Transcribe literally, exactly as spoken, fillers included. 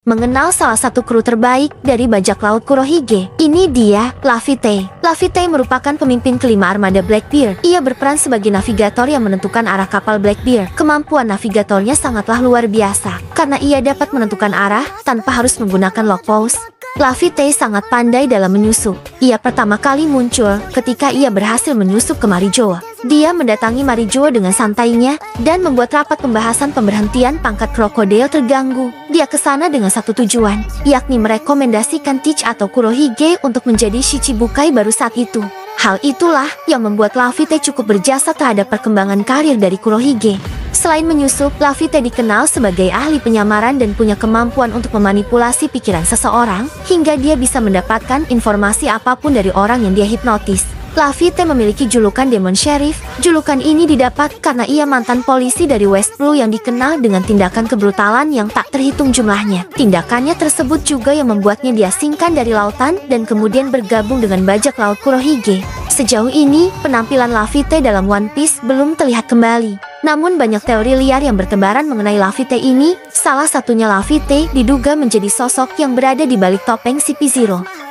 mengenal salah satu kru terbaik dari bajak laut Kurohige. Ini dia, Laffy-Tae. Laffy-Tae merupakan pemimpin kelima armada Blackbeard. Ia berperan sebagai navigator yang menentukan arah kapal Blackbeard. Kemampuan navigatornya sangatlah luar biasa, karena ia dapat menentukan arah tanpa harus menggunakan lock pause. Laffy-Tae sangat pandai dalam menyusup. Ia pertama kali muncul ketika ia berhasil menyusup ke Marijoa. Dia mendatangi Marijoa dengan santainya dan membuat rapat pembahasan pemberhentian pangkat krokodil terganggu. Dia ke sana dengan satu tujuan, yakni merekomendasikan Teach atau Kurohige untuk menjadi Shichibukai baru saat itu. Hal itulah yang membuat Laffy-Tae cukup berjasa terhadap perkembangan karir dari Kurohige. Selain menyusup, Laffy-Tae dikenal sebagai ahli penyamaran dan punya kemampuan untuk memanipulasi pikiran seseorang, hingga dia bisa mendapatkan informasi apapun dari orang yang dia hipnotis. Laffy-Tae memiliki julukan Demon Sheriff. Julukan ini didapat karena ia mantan polisi dari West Blue yang dikenal dengan tindakan kebrutalan yang tak terhitung jumlahnya. Tindakannya tersebut juga yang membuatnya diasingkan dari lautan dan kemudian bergabung dengan bajak laut Kurohige. Sejauh ini, penampilan Laffy-Tae dalam One Piece belum terlihat kembali. Namun banyak teori liar yang bertebaran mengenai Laffy-Tae ini. Salah satunya Laffy-Tae diduga menjadi sosok yang berada di balik topeng C P Zero.